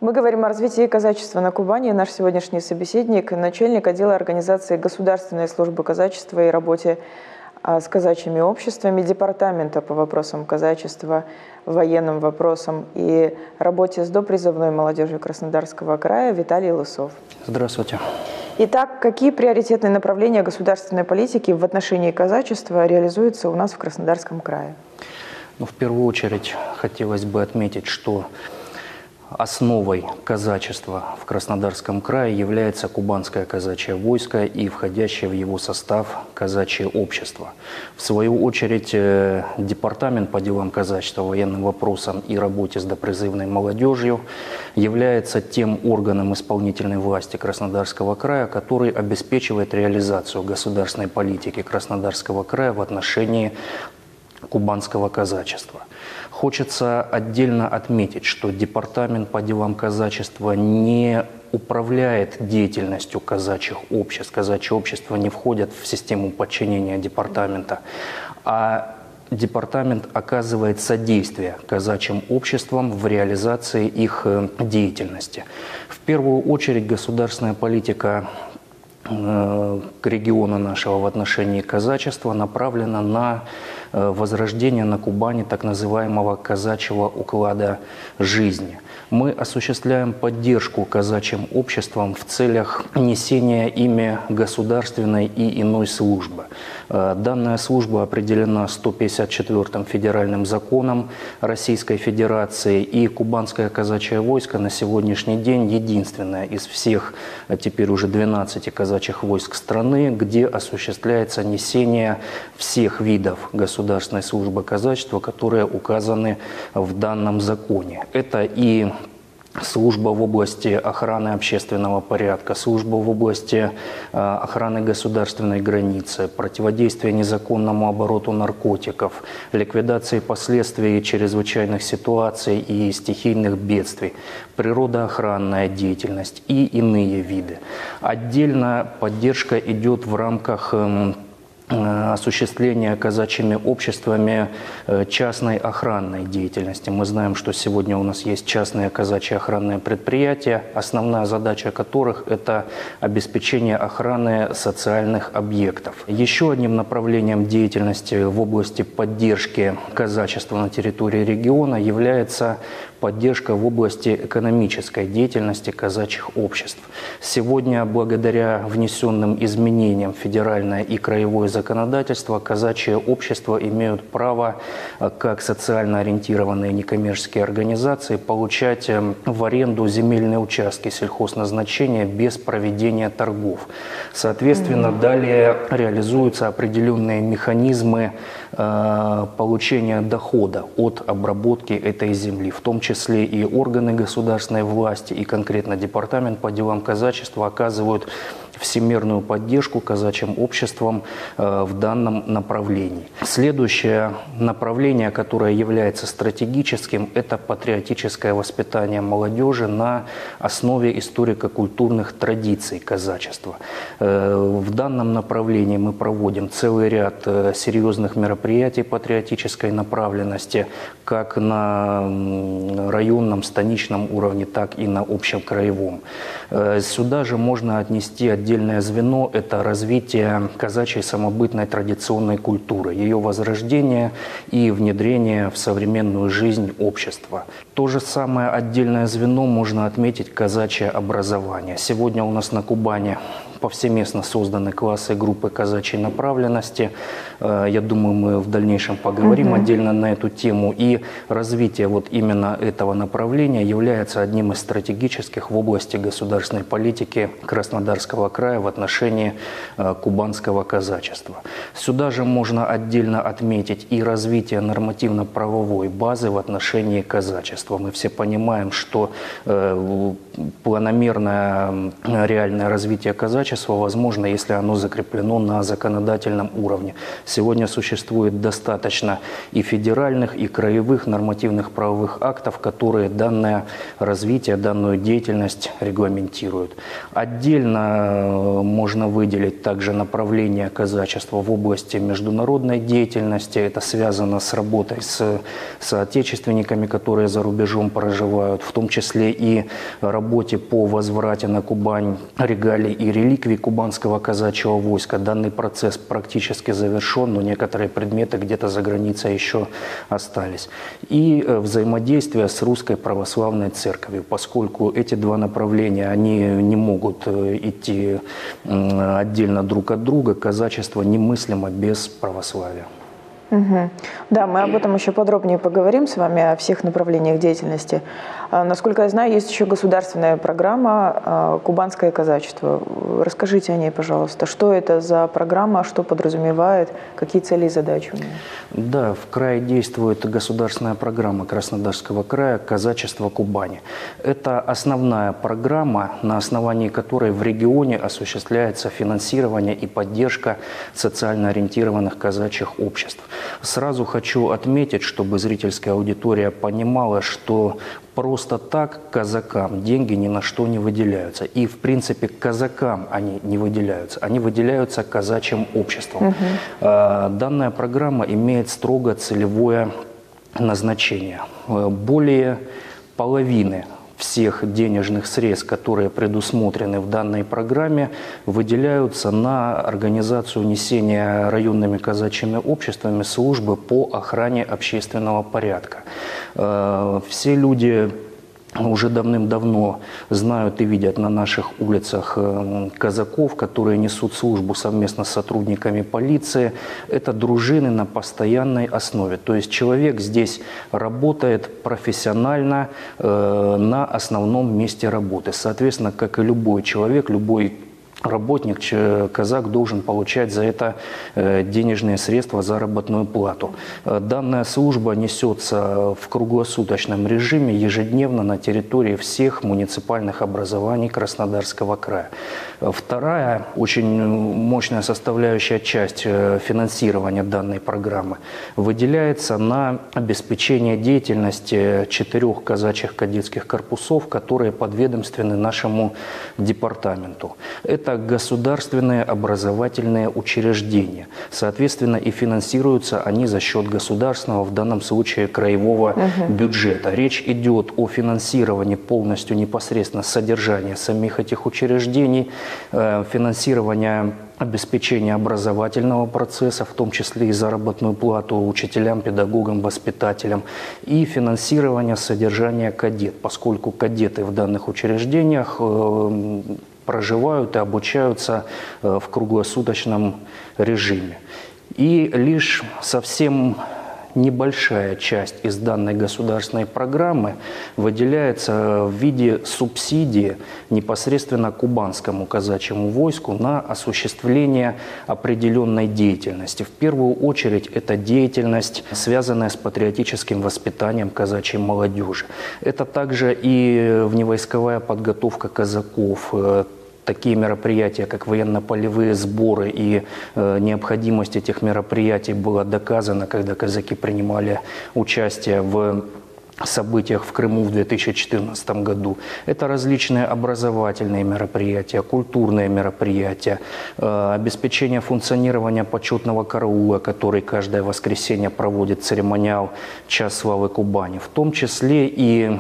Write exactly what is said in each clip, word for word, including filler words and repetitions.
Мы говорим о развитии казачества на Кубани. Наш сегодняшний собеседник – начальник отдела организации Государственной службы казачества и работе с казачьими обществами, департамента по вопросам казачества, военным вопросам и работе с допризывной молодежью Краснодарского края Виталий Лысов. Здравствуйте. Итак, какие приоритетные направления государственной политики в отношении казачества реализуются у нас в Краснодарском крае? Ну, в первую очередь хотелось бы отметить, что основой казачества в Краснодарском крае является Кубанское казачье войско и входящее в его состав казачье общество. В свою очередь, Департамент по делам казачества, военным вопросам и работе с допризывной молодежью является тем органом исполнительной власти Краснодарского края, который обеспечивает реализацию государственной политики Краснодарского края в отношении кубанского казачества. Хочется отдельно отметить, что Департамент по делам казачества не управляет деятельностью казачьих обществ. Казачьи общества не входят в систему подчинения департамента, а департамент оказывает содействие казачьим обществам в реализации их деятельности. В первую очередь государственная политика к региону нашего в отношении казачества направлена на возрождение на Кубани так называемого казачьего уклада жизни. Мы осуществляем поддержку казачьим обществам в целях несения ими государственной и иной службы. Данная служба определена сто пятьдесят четвёртым федеральным законом Российской Федерации, и Кубанское казачье войско на сегодняшний день единственное из всех, теперь уже двенадцати казачьих войск страны, где осуществляется несение всех видов государственной службы казачества, которые указаны в данном законе. Это и служба в области охраны общественного порядка, служба в области э, охраны государственной границы, противодействия незаконному обороту наркотиков, ликвидации последствий чрезвычайных ситуаций и стихийных бедствий, природоохранная деятельность и иные виды. Отдельно поддержка идет в рамках э, осуществления казачьими обществами частной охранной деятельности. Мы знаем, что сегодня у нас есть частные казачьи охранные предприятия, основная задача которых – это обеспечение охраны социальных объектов. Еще одним направлением деятельности в области поддержки казачества на территории региона является поддержка в области экономической деятельности казачьих обществ. Сегодня, благодаря внесенным изменениям в федеральное и краевое законодательство, казачьи общества имеют право, как социально ориентированные некоммерческие организации, получать в аренду земельные участки сельхозназначения без проведения торгов. Соответственно, mm-hmm. далее реализуются определенные механизмы э, получения дохода от обработки этой земли, в том числе В числе и органы государственной власти, и конкретно Департамент по делам казачества оказывают всемирную поддержку казачьим обществам э, в данном направлении. Следующее направление, которое является стратегическим, это патриотическое воспитание молодежи на основе историко-культурных традиций казачества. Э, в данном направлении мы проводим целый ряд э, серьезных мероприятий патриотической направленности, как на районном, станичном уровне, так и на общем краевом. Э, сюда же можно отнести отдельно Отдельное звено – это развитие казачьей самобытной традиционной культуры, ее возрождение и внедрение в современную жизнь общества. То же самое отдельное звено можно отметить казачье образование. Сегодня у нас на Кубани повсеместно созданы классы и группы казачьей направленности. Я думаю, мы в дальнейшем поговорим mm-hmm. отдельно на эту тему. И развитие вот именно этого направления является одним из стратегических в области государственной политики Краснодарского края в отношении кубанского казачества. Сюда же можно отдельно отметить и развитие нормативно-правовой базы в отношении казачества. Мы все понимаем, что планомерное реальное развитие казачества казачество возможно, если оно закреплено на законодательном уровне. Сегодня существует достаточно и федеральных, и краевых нормативных правовых актов, которые данное развитие, данную деятельность регламентируют. Отдельно можно выделить также направление казачества в области международной деятельности. Это связано с работой с соотечественниками, которые за рубежом проживают, в том числе и работе по возврате на Кубань регалий и реликвий кубанского казачьего войска. Данный процесс практически завершен, но некоторые предметы где-то за границей еще остались. И взаимодействие с Русской Православной Церковью, поскольку эти два направления, они не могут идти отдельно друг от друга, казачество немыслимо без православия. Угу. Да, мы об этом еще подробнее поговорим с вами, о всех направлениях деятельности. Насколько я знаю, есть еще государственная программа «Кубанское казачество». Расскажите о ней, пожалуйста. Что это за программа, что подразумевает, какие цели и задачи у нее? Да, в крае действует государственная программа Краснодарского края «Казачество Кубани». Это основная программа, на основании которой в регионе осуществляется финансирование и поддержка социально ориентированных казачьих обществ. Сразу хочу отметить, чтобы зрительская аудитория понимала, что просто так казакам деньги ни на что не выделяются. И, в принципе, казакам они не выделяются. Они выделяются казачьим обществом. Угу. Данная программа имеет строго целевое назначение. Более половины всех денежных средств, которые предусмотрены в данной программе, выделяются на организацию несения районными казачьими обществами службы по охране общественного порядка. Все люди уже давным-давно знают и видят на наших улицах казаков, которые несут службу совместно с сотрудниками полиции. Это дружины на постоянной основе. То есть человек здесь работает профессионально э, на основном месте работы. Соответственно, как и любой человек, любой работник, казак должен получать за это денежные средства, заработную плату. Данная служба несется в круглосуточном режиме ежедневно на территории всех муниципальных образований Краснодарского края. Вторая, очень мощная составляющая часть финансирования данной программы выделяется на обеспечение деятельности четырех казачьих кадетских корпусов, которые подведомственны нашему департаменту. Это государственные образовательные учреждения. Соответственно, и финансируются они за счет государственного, в данном случае краевого угу. бюджета. Речь идет о финансировании полностью непосредственно содержания самих этих учреждений, э, финансирования обеспечения образовательного процесса, в том числе и заработную плату учителям, педагогам, воспитателям, и финансирование содержания кадет, поскольку кадеты в данных учреждениях э, проживают и обучаются в круглосуточном режиме. И лишь совсем небольшая часть из данной государственной программы выделяется в виде субсидии непосредственно кубанскому казачьему войску на осуществление определенной деятельности. В первую очередь это деятельность, связанная с патриотическим воспитанием казачьей молодежи. Это также и вневойсковая подготовка казаков, такие мероприятия, как военно-полевые сборы, и э, необходимость этих мероприятий была доказана, когда казаки принимали участие в событиях в Крыму в две тысячи четырнадцатом году. Это различные образовательные мероприятия, культурные мероприятия, э, обеспечение функционирования почетного караула, который каждое воскресенье проводит церемониал «Час славы Кубани», в том числе и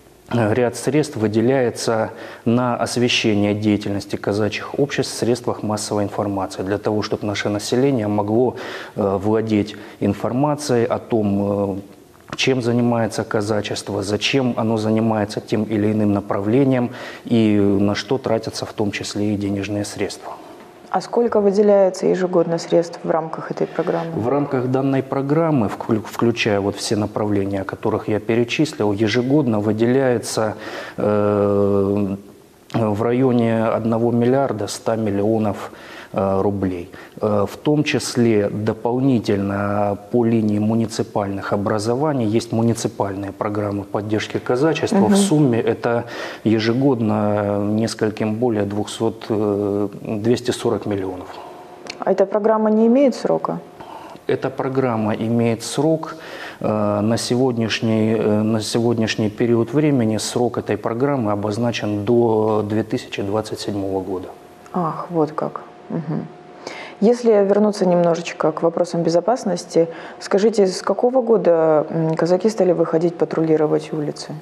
ряд средств выделяется на освещение деятельности казачьих обществ в средствах массовой информации, для того, чтобы наше население могло э, владеть информацией о том, э, чем занимается казачество, зачем оно занимается тем или иным направлением и на что тратятся в том числе и денежные средства. А сколько выделяется ежегодно средств в рамках этой программы? В рамках данной программы, включая вот все направления, о которых я перечислил, ежегодно выделяется э, в районе одного миллиарда ста миллионов рублей. В том числе дополнительно по линии муниципальных образований есть муниципальные программы поддержки казачества. Угу. В сумме это ежегодно нескольким более двухсот-двухсот сорока миллионов. А эта программа не имеет срока? Эта программа имеет срок. На сегодняшний, на сегодняшний период времени срок этой программы обозначен до две тысячи двадцать седьмого года. Ах, вот как. Угу. Если вернуться немножечко к вопросам безопасности, скажите, с какого года казаки стали выходить патрулировать улицы?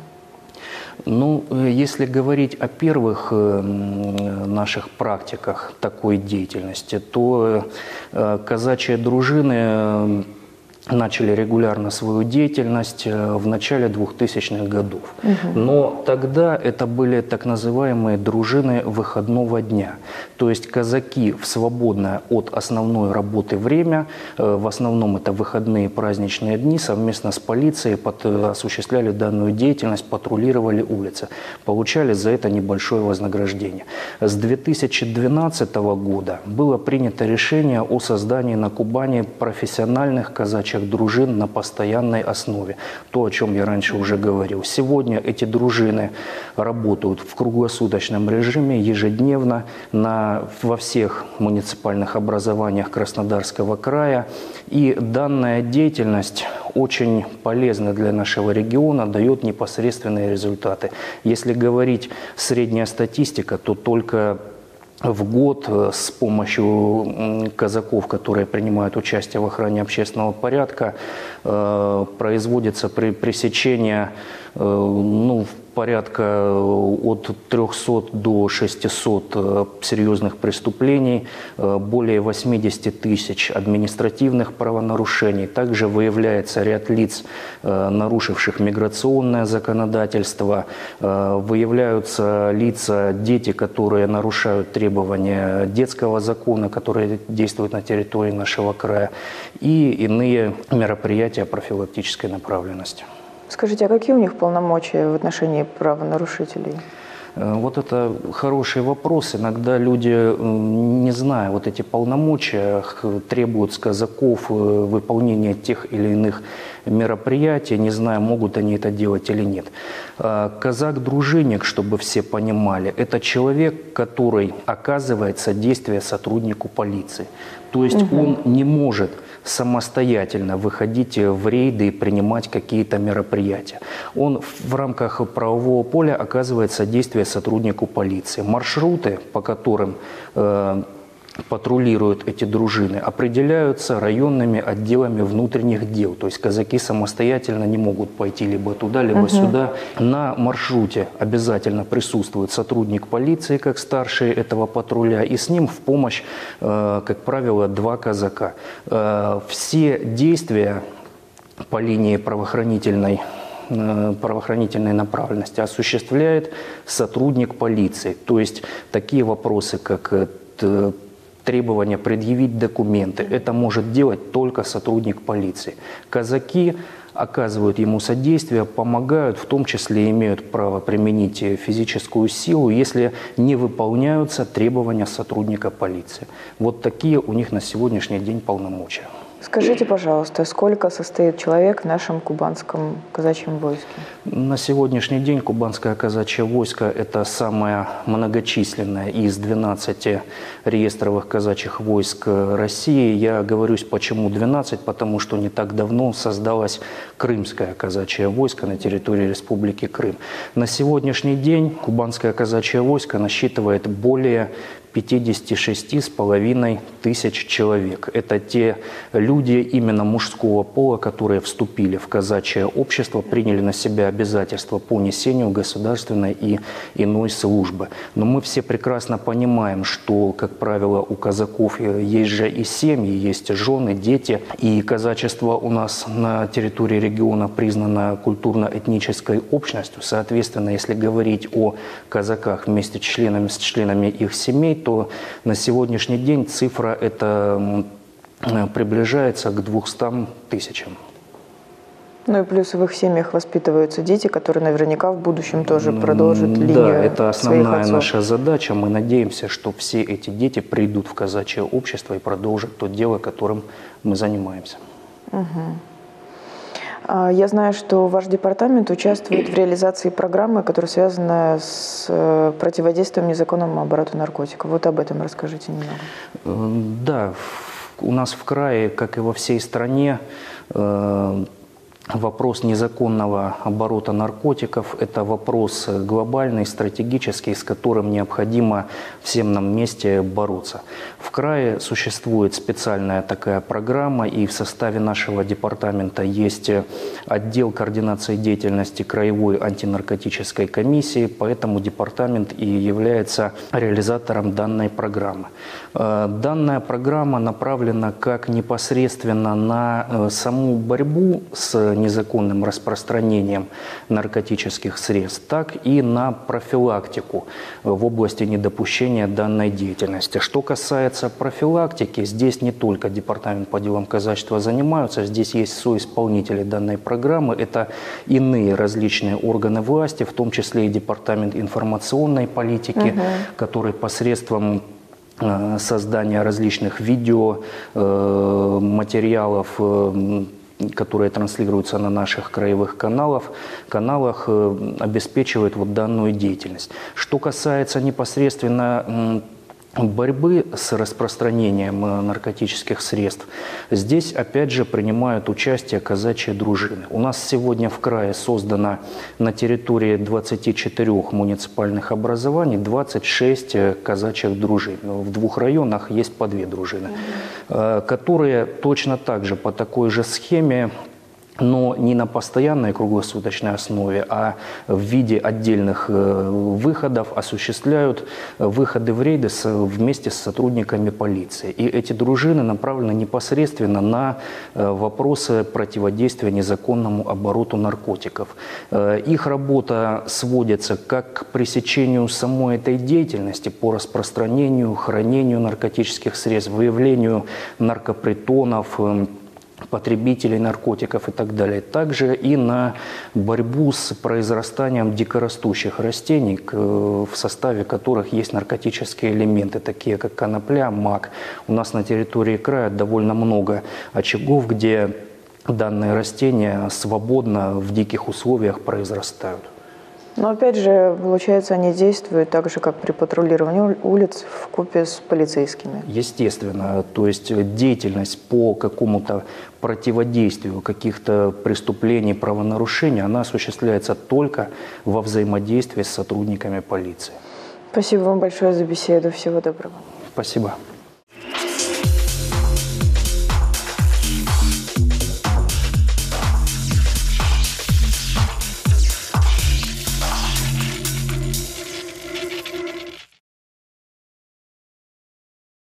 Ну, если говорить о первых наших практиках такой деятельности, то казачьи дружины начали регулярно свою деятельность в начале двухтысячных годов. Угу. Но тогда это были так называемые дружины выходного дня. То есть казаки в свободное от основной работы время, в основном это выходные праздничные дни, совместно с полицией под, осуществляли данную деятельность, патрулировали улицы. Получали за это небольшое вознаграждение. С две тысячи двенадцатого года было принято решение о создании на Кубани профессиональных казачьих дружин на постоянной основе. То, о чем я раньше уже говорил. Сегодня эти дружины работают в круглосуточном режиме, ежедневно на, во всех муниципальных образованиях Краснодарского края. И данная деятельность очень полезна для нашего региона, дает непосредственные результаты. Если говорить средняя статистика, то только в год с помощью казаков, которые принимают участие в охране общественного порядка, э, производится при пресечении э, ну, порядка от трёхсот до шестисот серьезных преступлений, более восьмидесяти тысяч административных правонарушений. Также выявляется ряд лиц, нарушивших миграционное законодательство, выявляются лица, дети, которые нарушают требования детского закона, которые действуют на территории нашего края, и иные мероприятия профилактической направленности. Скажите, а какие у них полномочия в отношении правонарушителей? Вот это хороший вопрос. Иногда люди, не зная вот эти полномочия, требуют с казаков выполнения тех или иных мероприятий, не зная, могут они это делать или нет. Казак-дружинник, чтобы все понимали, это человек, который оказывает содействие сотруднику полиции. То есть угу. он не может самостоятельно выходить в рейды и принимать какие-то мероприятия. Он в рамках правового поля оказывает содействие сотруднику полиции. Маршруты, по которым э, патрулируют эти дружины, определяются районными отделами внутренних дел. То есть казаки самостоятельно не могут пойти либо туда, либо угу. сюда. На маршруте обязательно присутствует сотрудник полиции, как старший этого патруля, и с ним в помощь, э, как правило, два казака. Э, все действия по линии правоохранительной правоохранительной направленности осуществляет сотрудник полиции. То есть такие вопросы, как требование предъявить документы, это может делать только сотрудник полиции. Казаки оказывают ему содействие, помогают, в том числе имеют право применить физическую силу, если не выполняются требования сотрудника полиции. Вот такие у них на сегодняшний день полномочия. Скажите, пожалуйста, сколько состоит человек в нашем кубанском казачьем войске? На сегодняшний день кубанское казачье войско – это самое многочисленное из двенадцати реестровых казачьих войск России. Я говорюсь, почему двенадцать, потому что не так давно создалось крымское казачье войско на территории Республики Крым. На сегодняшний день кубанское казачье войско насчитывает более пятидесяти шести с половиной тысяч человек. Это те люди именно мужского пола, которые вступили в казачье общество, приняли на себя обязательства по несению государственной и иной службы. Но мы все прекрасно понимаем, что, как правило, у казаков есть же и семьи, есть жены, дети. И казачество у нас на территории региона признано культурно-этнической общностью. Соответственно, если говорить о казаках вместе с членами, с членами их семей, то на сегодняшний день цифра эта приближается к двухстам тысячам. Ну и плюс в их семьях воспитываются дети, которые наверняка в будущем тоже продолжат линию Да, это основная своих отцов. наша задача. Мы надеемся, что все эти дети придут в казачье общество и продолжат то дело, которым мы занимаемся. Угу. Я знаю, что ваш департамент участвует в реализации программы, которая связана с противодействием незаконному обороту наркотиков. Вот об этом расскажите немного. Да, у нас в крае, как и во всей стране, вопрос незаконного оборота наркотиков – это вопрос глобальный, стратегический, с которым необходимо всем нам вместе бороться. В крае существует специальная такая программа, и в составе нашего департамента есть отдел координации деятельности Краевой антинаркотической комиссии, поэтому департамент и является реализатором данной программы. Данная программа направлена как непосредственно на саму борьбу с незаконным распространением наркотических средств, так и на профилактику в области недопущения данной деятельности. Что касается профилактики, здесь не только департамент по делам казачества занимаются, здесь есть соисполнители данной программы, это иные различные органы власти, в том числе и департамент информационной политики, угу. который посредством создания различных видео, материалов, которые транслируются на наших краевых каналах, каналах обеспечивает вот данную деятельность. Что касается непосредственно борьбы с распространением наркотических средств, здесь опять же принимают участие казачьи дружины. У нас сегодня в крае создано на территории двадцати четырёх муниципальных образований двадцать шесть казачьих дружин. В двух районах есть по две дружины, mm-hmm. которые точно так же по такой же схеме, но не на постоянной круглосуточной основе, а в виде отдельных выходов осуществляют выходы в рейды вместе с сотрудниками полиции. И эти дружины направлены непосредственно на вопросы противодействия незаконному обороту наркотиков. Их работа сводится как к пресечению самой этой деятельности по распространению, хранению наркотических средств, выявлению наркопритонов, потребителей наркотиков и так далее. Также и на борьбу с произрастанием дикорастущих растений, в составе которых есть наркотические элементы, такие как конопля, мак. У нас на территории края довольно много очагов, где данные растения свободно в диких условиях произрастают. Но опять же, получается, они действуют так же, как при патрулировании улиц вкупе с полицейскими. Естественно. То есть деятельность по какому-то противодействию каких-то преступлений, правонарушений, она осуществляется только во взаимодействии с сотрудниками полиции. Спасибо вам большое за беседу. Всего доброго. Спасибо.